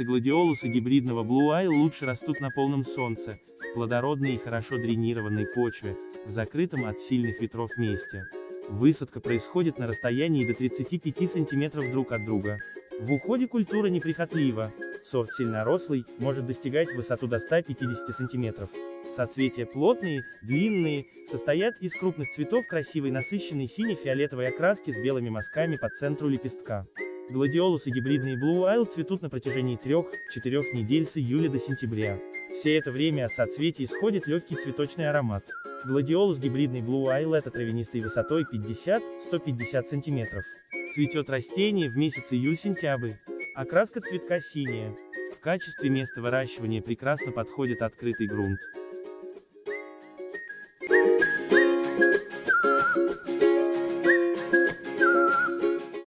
Цветочницы гладиолуса гибридного Blue Isle лучше растут на полном солнце, плодородной и хорошо дренированной почве, в закрытом от сильных ветров месте. Высадка происходит на расстоянии до 35 см друг от друга. В уходе культура неприхотлива. Сорт сильнорослый, может достигать высоту до 150 см. Соцветия плотные, длинные, состоят из крупных цветов красивой насыщенной сине-фиолетовой окраски с белыми мазками по центру лепестка. Гладиолусы гибридные Blue Isle цветут на протяжении 3-4 недель с июля до сентября. Все это время от соцветий исходит легкий цветочный аромат. Гладиолус гибридный Blue Isle — это травянистый высотой 50-150 см. Цветет растение в месяц июль-сентябрь. Окраска цветка синяя. В качестве места выращивания прекрасно подходит открытый грунт.